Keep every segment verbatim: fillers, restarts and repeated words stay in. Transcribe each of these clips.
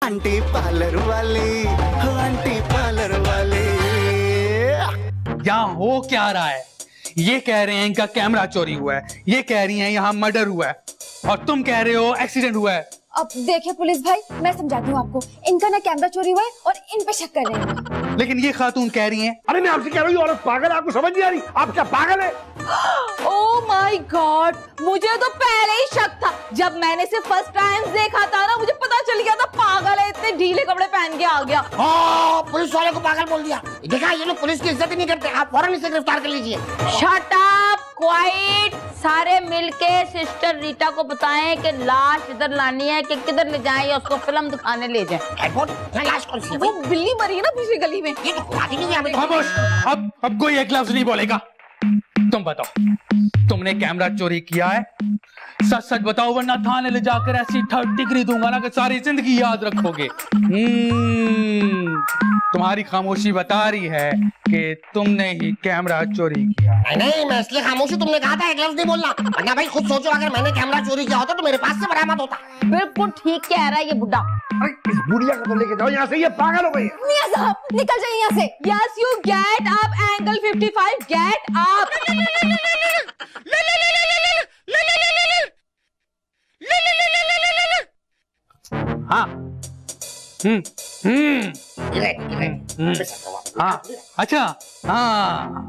Aunty parlour वाले, हो aunty parlour वाले। यहाँ हो क्या रहा है? ये कह रहे हैं इनका कैमरा चोरी हुआ है, ये कह रही हैं यहाँ मर्डर हुआ है, और तुम कह रहे हो एक्सीडेंट हुआ है। अब देखिए पुलिस भाई, मैं समझाती हूँ आपको। इनका ना कैमरा चोरी हुआ है और इन पे शक कर रहे हैं। लेकिन ये खातून कह रही हैं। अरे मैं आपसे कह रही हूँ औरत पागल है, आपको समझ नहीं आ रही? आप क्या पागल है? ओह माय गॉड, मुझे तो पहले ही शक था। जब मैंने इसे फर्स्ट टाइम देखा था ना, मुझे पता चल गया था पागल है, इतने ढीले कपड़े पहन के आ गया। हाँ, पुलिस वाले को पागल बोल दिया। देखा, ये लोग पुलिस की इज्जत ही नहीं करते। आप फौरन इसे गिरफ्तार कर लीजिए। Shut up, quiet. सारे मिलके सिस्टर रीटा को बताएं कि लाश इधर लानी है, कि किधर ले जाएं या उसको फिल्म दिखाने ले जाएं। लाश कौन सी? वो बिल्ली मरी है ना पिछली गली में। ये तो बात ही नहीं है। खामोश, अब अब कोई एक लफ्ज नहीं बोलेगा। तुम बताओ, तुमने कैमरा चोरी किया है? सच सच बताओ, वरना थाने ले जाकर ऐसी थर्ड डिग्री दूंगा ना कि सारी जिंदगी याद रखोगे। हम्म, तुम्हारी खामोशी बता रही है कि तुमने ही कैमरा चोरी किया। नहीं नहीं, मैं इसलिए खामोश हूं, तुमने कहा था एक लफ्ज नहीं बोलना। वरना भाई खुद सोचो, अगर मैंने कैमरा चोरी किया होता तो मेरे पास से बरामद होता। बिल्कुल ठीक कह रहा है ये बुढ़ा। अरे इस बुढ़िया को तो लेके जाओ यहाँ से, ये पागल हो गई है। मियां साहब निकल जाइए यहाँ से। Yes you get up angle fifty five, get up. हाँ, हम्म हम्म हाँ, अच्छा, हाँ,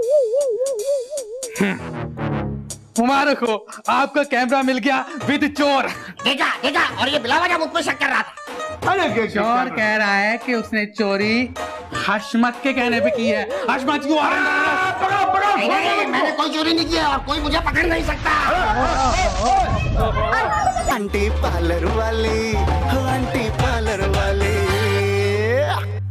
मुबारक हो, आपका कैमरा मिल गया विद चोर। देखा देखा, और ये बिला वजह मुझ पे शक कर रहा था। अरे चोर कह रहा है कि उसने चोरी हशमत के कहने पे की है। हशमत क्यों आ रहा है? नहीं नहीं, मैंने कोई चोरी नहीं की है और कोई मुझे पकड़ नहीं सकता। आंटी पार्लर वाले, हो आंटी